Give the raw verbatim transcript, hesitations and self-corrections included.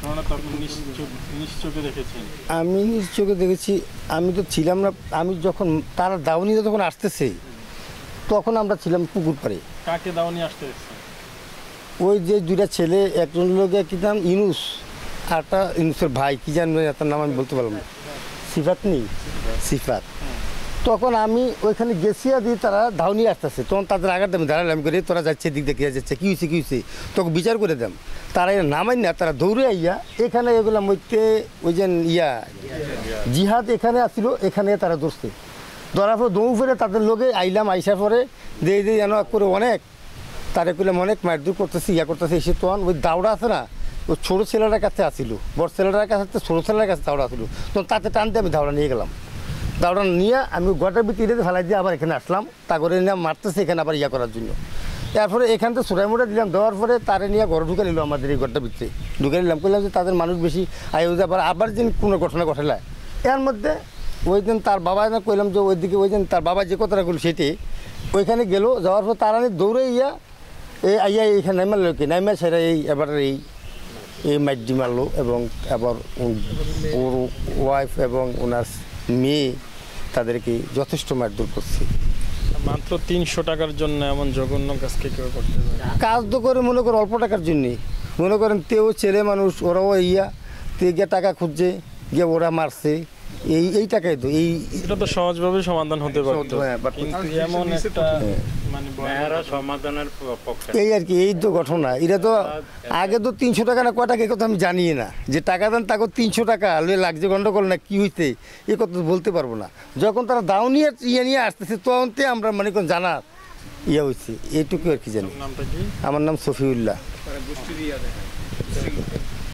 আমি নিজ চোখে দেখেছি। আমি তো ছিলাম না, আমি যখন তারা দাউনিতে যখন আসতেছে তখন আমরা ছিলাম পুকুর পাড়ে। কাকে দাউনি আসতে? ওই যে দুইটা ছেলে, একজন লোকের কি নাম ইনুস, আরটা ইনুসের ভাই কি জানবে, তার নাম আমি বলতে পারলাম না, সিফাত নেই, সিফাত। তখন আমি ওইখানে গেছিয়া দিয়ে তারা ধাউনি আসতেছে, তখন তাদের আগার দামে দাঁড়ালাম করে তোরা যাচ্ছে দিক দেখিয়া যাচ্ছে, কী হয়েছে কী হয়েছে, তখন বিচার করে দেম। তারা এরা নামাই না, তারা দৌড়ে আইয়া এখানে এগুলো মধ্যে ওই যে ইয়া জিহাদ এখানে আসছিল, এখানে তারা ধরছে, ধরার পর দৌড় ফেরে তাদের লোকে আইলাম, আইসার পরে দিয়ে দিয়ে যেন করে অনেক তারে করলাম, অনেক মারধর করতেছে, ইয়া করতেছে। এসে তখন ওই দাউড়া আছে না, ওই ছোটো ছেলেটার কাছে আসিল, বড় ছেলেটার কাছে ছোটো ছেলেটার কাছে দাউড়া আসিল, তখন তাতে টানতে আমি দাউড়া নিয়ে গেলাম। দাউড়া নিয়ে আমি গোটার ভিতরে ফেলাই দিয়ে আবার এখানে আসলাম, তা করে নিয়ে মারতেছে এখানে আবার ইয়া করার জন্য। তারপরে এখান থেকে ছোটাই মোটা দিলাম, দেওয়ার পরে তারে নিয়ে ঘরে ঢুকে নিল, আমাদের এই ঘরটার ভিতরে ঢুকে নিলাম, করলাম যে তাদের মানুষ বেশি আয় আবার আবার যেন কোনো ঘটনা ঘটালায়। এর মধ্যে ওই দিন তার বাবা কইলাম যে ওইদিকে ওই দিন তার বাবা যে কথাটা করলো সেটি ওইখানে গেল, যাওয়ার পর তারা দৌড়ে ইয়া এই আইয়া এইখানে নাইমার লোকে নাইমা সেরা এই এবার এই এই মাইডি মারলো, এবং এবার ওর ওয়াইফ এবং ওনার মেয়ে তাদেরকে যথেষ্ট মারধর করছে। মাত্র তিনশো টাকার জন্য এমন জঘন্য কাজকে কেউ করতে পারে? কাজ তো করে মনে করেন অল্প টাকার জন্যে, মনে করেন তেও ছেলে মানুষ, ওরাও ইয়া তে গিয়ে টাকা খুঁজছে, গিয়ে ওরা মারছে, এই এই টাকাই তো এই এটা তো সহজভাবে সমাধান হতে পারতো, কিন্তু এমন একটা মানে সমাধানের পক্ষে এই আর কি, এই তো ঘটনা। এটা তো আগে তো তিনশো টাকা না কয় টাকা, কথা আমি জানি না, যে টাকা দেন তাকে তিনশো টাকা লাগছে গন্ডগোল না কি হইতে এ কথা বলতে পারবো না। যখন তারা দাও নিয়ে ইয়ে নিয়ে আসতেছে তখন আমরা মানে কোন জানা ইয়ে হয়েছে, এইটুকু আর কি জানি। আমার নাম সফিউল্লাহ।